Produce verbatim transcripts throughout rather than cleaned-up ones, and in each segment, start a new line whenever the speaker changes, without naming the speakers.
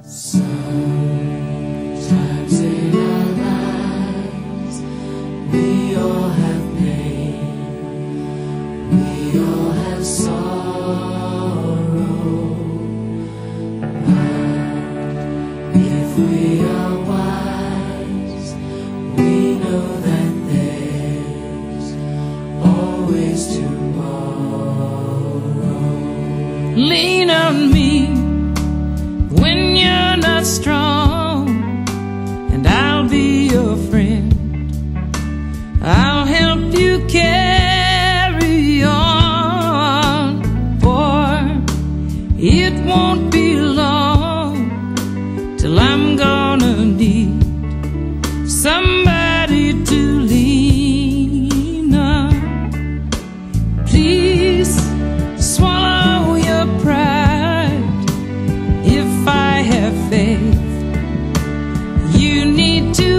Sometimes in our lives we all have pain, we all have sorrow, but if we are wise, we know that there's always tomorrow.
Lean on me when you're not strong, and I'll be your friend. I'll help you carry on, for it won't be long till I'm gonna need somebody to lean on. Please swallow your pride. If I have faith, you need to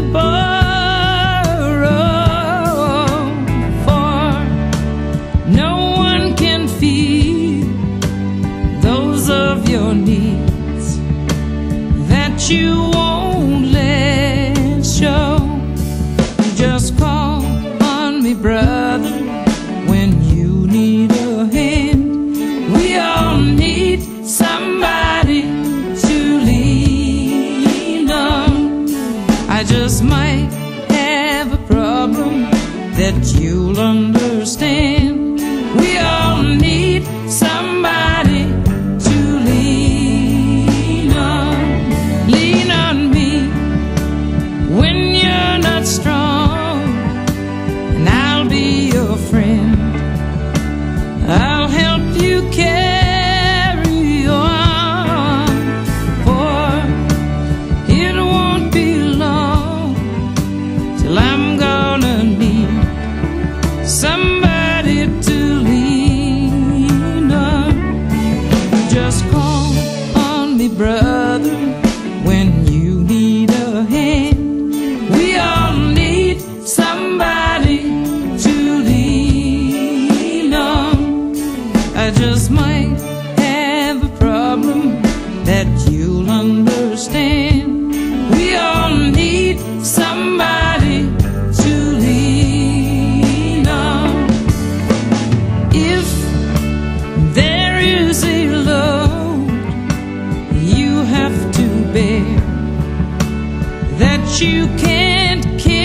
borrow, for no one can feel those of your needs that you won't let show. Just call on me, brother, when you need a hand. We all need somebody to lean on. I just might have a problem that you'll understand. We all need somebody to lean on. Lean on me when you're not strong, and I'll be your friend. I'll help you carry on, for it won't be long till I'm gonna need somebody to lean on. Just call on me, brother, when you need a hand. We all need somebody to lean on. I just might have a problem that you'll understand. We all need somebody to lean on. If there is a load you have to bear that you can't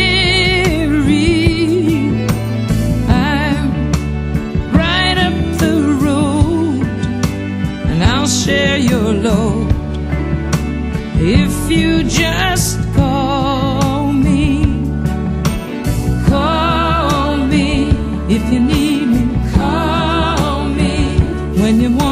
carry, I'm right up the road and I'll share your load. If you just call me, call me. If you need me, call me when you want